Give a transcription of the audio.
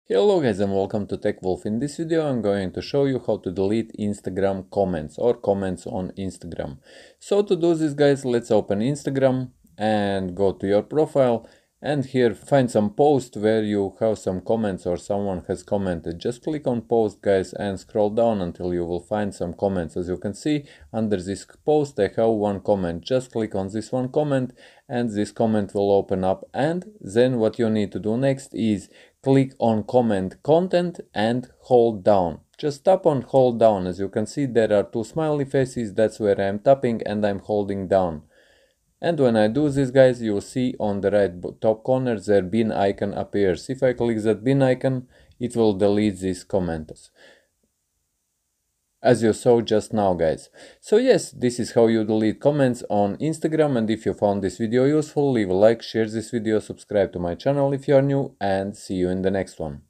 Hello guys and welcome to TechWolf. In this video I'm going to show you how to delete Instagram comments or comments on Instagram. So to do this guys, let's open Instagram and go to your profile and here find some post where you have some comments or someone has commented. Just click on post guys and scroll down until you will find some comments. As you can see under this post I have one comment. Just click on this one comment and this comment will open up, and then what you need to do next is click on comment content and hold down. Just tap on hold down. As you can see there are two smiley faces, that's where I'm tapping and I'm holding down. And when I do this guys, you'll see on the right top corner their bin icon appears. If I click that bin icon, it will delete these comments, as you saw just now guys. So yes, this is how you delete comments on Instagram, and if you found this video useful, leave a like, share this video, subscribe to my channel if you are new, and see you in the next one.